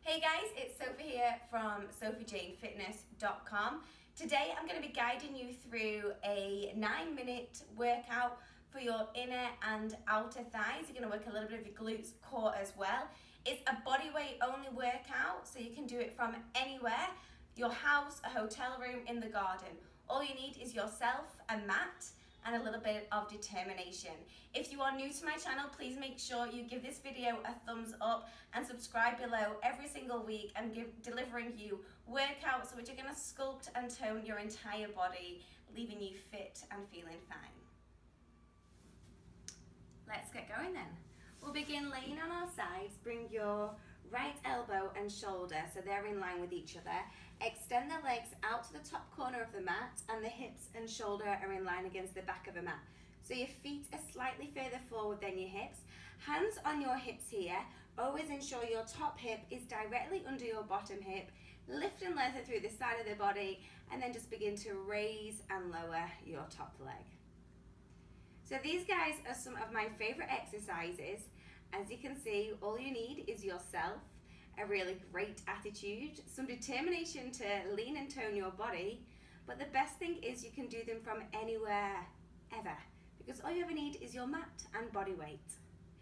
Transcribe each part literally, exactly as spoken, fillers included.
Hey guys, it's Sophie here from sophie jane fitness dot com. Today I'm going to be guiding you through a nine minute workout for your inner and outer thighs. You're going to work a little bit of your glutes, core as well. It's a body weight only workout, so you can do it from anywhere, your house, a hotel room, in the garden. All you need is yourself, a mat, and a little bit of determination. If you are new to my channel, please make sure you give this video a thumbs up and subscribe below. Every single week I'm give, delivering you workouts which are going to sculpt and tone your entire body, leaving you fit and feeling fine. Let's get going then. We'll begin laying on our sides. Bring your right elbow and shoulder so they're in line with each other. Extend the legs out to the top corner of the mat, and the hips and shoulder are in line against the back of the mat. So your feet are slightly further forward than your hips. Hands on your hips here. Always ensure your top hip is directly under your bottom hip. Lift and lower through the side of the body, and then just begin to raise and lower your top leg. So these guys are some of my favorite exercises. As you can see, all you need is yourself, a really great attitude, some determination to lean and tone your body, but the best thing is you can do them from anywhere, ever, because all you ever need is your mat and body weight.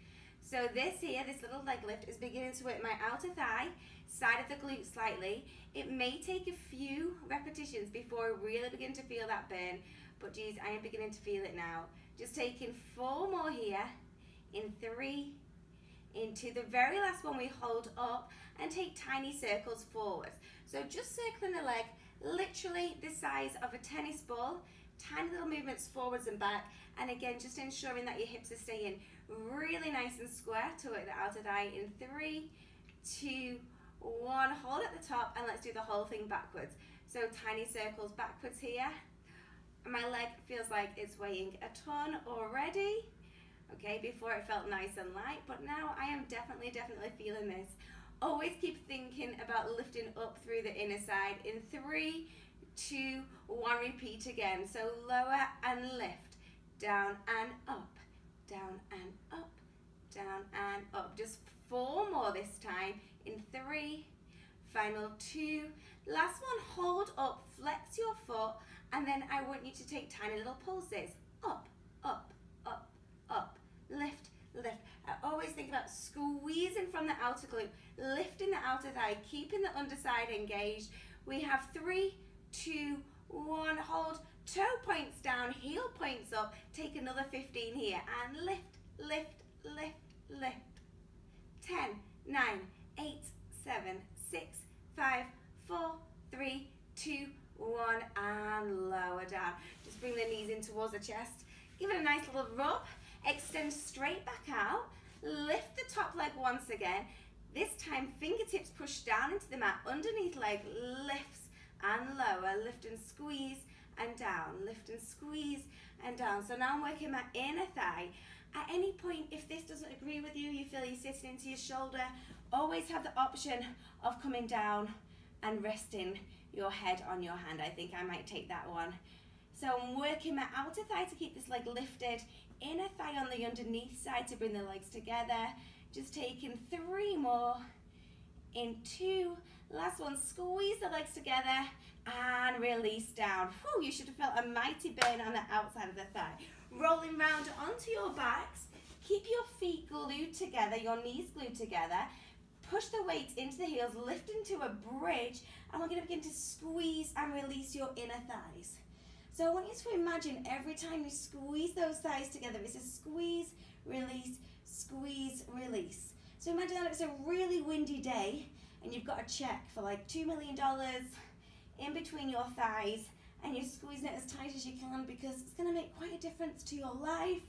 So this here, this little leg lift is beginning to work my outer thigh, side of the glute slightly. It may take a few repetitions before I really begin to feel that burn, but geez, I am beginning to feel it now. Just taking four more here, in three, into the very last one we hold up and take tiny circles forwards. So just circling the leg, literally the size of a tennis ball, tiny little movements forwards and back, and again just ensuring that your hips are staying really nice and square to work the outer thigh in three, two, one, hold at the top, and let's do the whole thing backwards. So tiny circles backwards here. My leg feels like it's weighing a ton already. Okay, before it felt nice and light, but now I am definitely, definitely feeling this. Always keep thinking about lifting up through the inner side. In three, two, one, repeat again. So lower and lift, down and up, down and up, down and up. Just four more this time. In three, final two. Last one, hold up, flex your foot, and then I want you to take tiny little pulses. Up, up, up, up, lift, lift. I always think about squeezing from the outer glute, lifting the outer thigh, keeping the underside engaged. We have three, two, one, hold, toe points down, heel points up, take another fifteen here, and lift, lift, lift, lift. ten, nine, eight, seven, six, five, four, three, two, one, and lower down. Just bring the knees in towards the chest. Give it a nice little rub. Extend straight back out. Lift the top leg once again. This time fingertips push down into the mat. Underneath leg lifts and lower. Lift and squeeze and down. Lift and squeeze and down. So now I'm working my inner thigh. At any point, if this doesn't agree with you, you feel you're sitting into your shoulder, always have the option of coming down and resting your head on your hand. I think I might take that one. So I'm working my outer thigh to keep this leg lifted, inner thigh on the underneath side to bring the legs together. Just taking three more, in two, last one, squeeze the legs together and release down. Whew, you should have felt a mighty burn on the outside of the thigh. Rolling round onto your backs, keep your feet glued together, your knees glued together. Push the weight into the heels, lift into a bridge, and we're going to begin to squeeze and release your inner thighs. So I want you to imagine every time you squeeze those thighs together, it's a squeeze, release, squeeze, release. So imagine that it's a really windy day and you've got a check for like two million dollars in between your thighs, and you're squeezing it as tight as you can because it's going to make quite a difference to your life.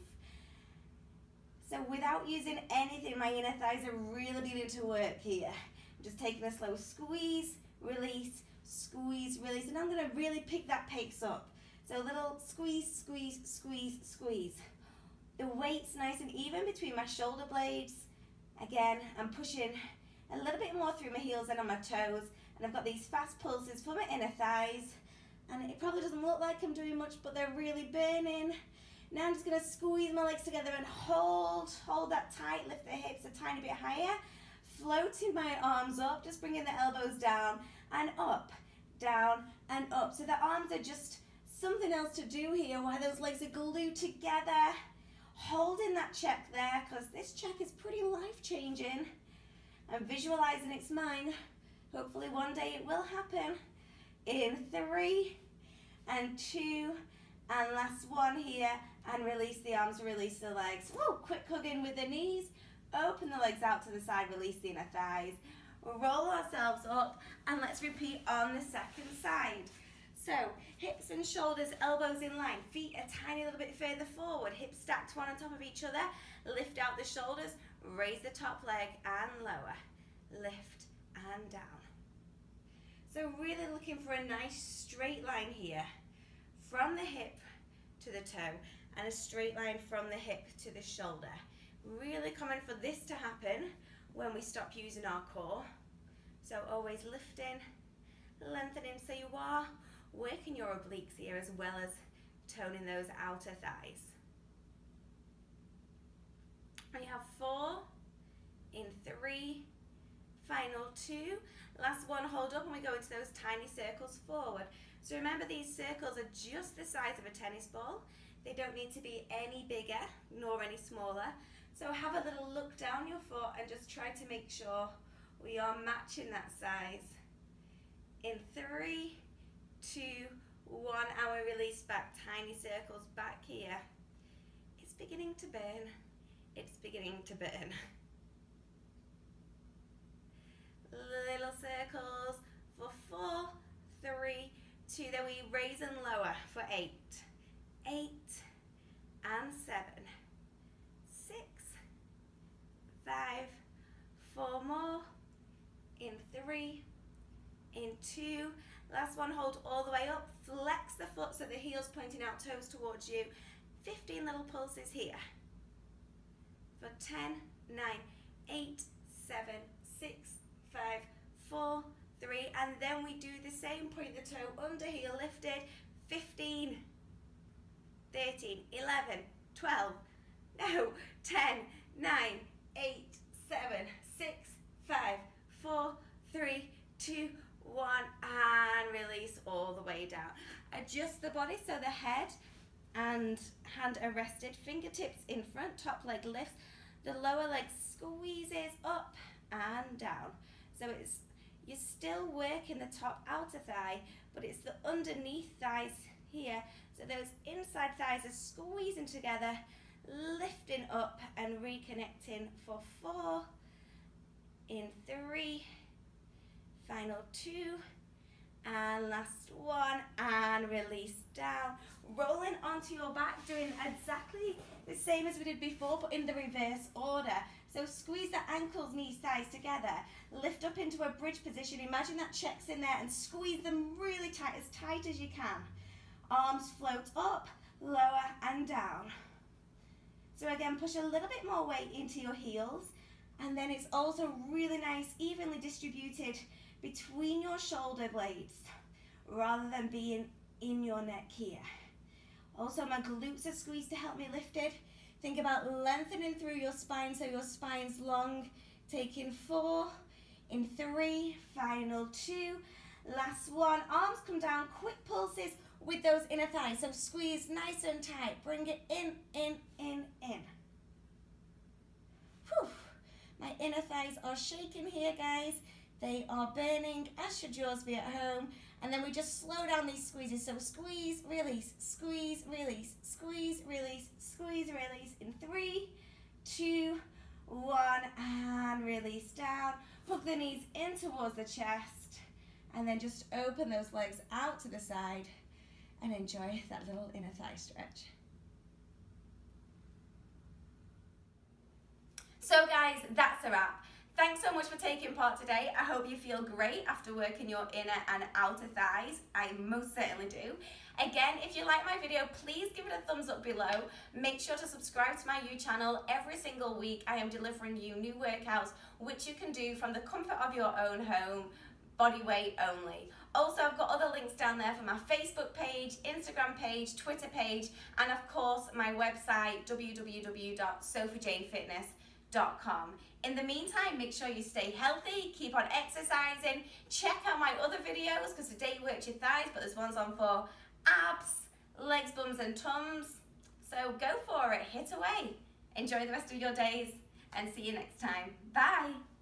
So without using anything, my inner thighs are really beginning to work here. I'm just taking a slow squeeze, release, squeeze, release, and I'm going to really pick that pace up. So a little squeeze, squeeze, squeeze, squeeze. The weight's nice and even between my shoulder blades. Again, I'm pushing a little bit more through my heels and on my toes, and I've got these fast pulses for my inner thighs, and it probably doesn't look like I'm doing much, but they're really burning. Now I'm just going to squeeze my legs together and hold, hold that tight, lift the hips a tiny bit higher. floating my arms up, just bringing the elbows down and up, down and up. So the arms are just something else to do here while those legs are glued together. Holding that check there, because this check is pretty life-changing. I'm visualizing it's mine. Hopefully one day it will happen. In three and two and last one here, and release the arms, release the legs. Woo, quick hug in with the knees. Open the legs out to the side, release the inner thighs. Roll ourselves up, and let's repeat on the second side. So, hips and shoulders, elbows in line, feet a tiny little bit further forward, hips stacked one on top of each other, lift out the shoulders, raise the top leg and lower, lift and down. So really looking for a nice straight line here, from the hip to the toe, and a straight line from the hip to the shoulder. Really common for this to happen when we stop using our core. So always lifting, lengthening, so you are working your obliques here as well as toning those outer thighs. And you have four, in three, final two, last one, hold up, and we go into those tiny circles forward. So remember, these circles are just the size of a tennis ball. They don't need to be any bigger nor any smaller. So have a little look down your foot and just try to make sure we are matching that size. In three, two, one, and we release back, tiny circles back here. It's beginning to burn. It's beginning to burn. Little circles for four, three, two, then we raise and lower for eight, eight and seven, six, five, four more, in three, in two, last one, hold all the way up, flex the foot so the heel's pointing out, toes towards you, fifteen little pulses here, for ten, nine, eight, seven, six, five, four, three, and then we do the same, point the toe under, heel lifted, fifteen, thirteen, eleven, twelve, no, ten, nine, eight, seven, six, five, four, three, two, one, and release all the way down. Adjust the body so the head and hand are rested, fingertips in front, top leg lifts, the lower leg squeezes up and down. So it's, you're still working the top outer thigh, but it's the underneath thighs here. So those inside thighs are squeezing together, lifting up and reconnecting for four, in three, final two, and last one, and release down. Rolling onto your back, doing exactly the same as we did before, but in the reverse order. So squeeze the ankles, knees, thighs together. Lift up into a bridge position. Imagine that check's in there and squeeze them really tight, as tight as you can. Arms float up, lower and down. So again, push a little bit more weight into your heels. And then it's also really nice, evenly distributed between your shoulder blades rather than being in your neck here. Also, my glutes are squeezed to help me lift it. Think about lengthening through your spine so your spine's long. Taking four, in three, final two, last one. Arms come down, quick pulses with those inner thighs. So squeeze nice and tight. Bring it in, in, in, in. Whew. My inner thighs are shaking here, guys. They are burning, as should yours be at home. And then we just slow down these squeezes. So squeeze, release, squeeze, release, squeeze, release, squeeze, release. In three, two, one, and release down. Hook the knees in towards the chest. And then just open those legs out to the side and enjoy that little inner thigh stretch. So guys, that's a wrap. Thanks so much for taking part today. I hope you feel great after working your inner and outer thighs. I most certainly do. Again, if you like my video, please give it a thumbs up below. Make sure to subscribe to my YouTube channel. Every single week I am delivering you new workouts which you can do from the comfort of your own home, body weight only. Also, I've got other links down there for my Facebook page, Instagram page, Twitter page, and of course my website, w w w dot sophie jane fitness dot com. In the meantime, make sure you stay healthy, keep on exercising, check out my other videos because today you worked your thighs, but there's ones on for abs, legs, bums and tums. So go for it, hit away. Enjoy the rest of your days and see you next time. Bye.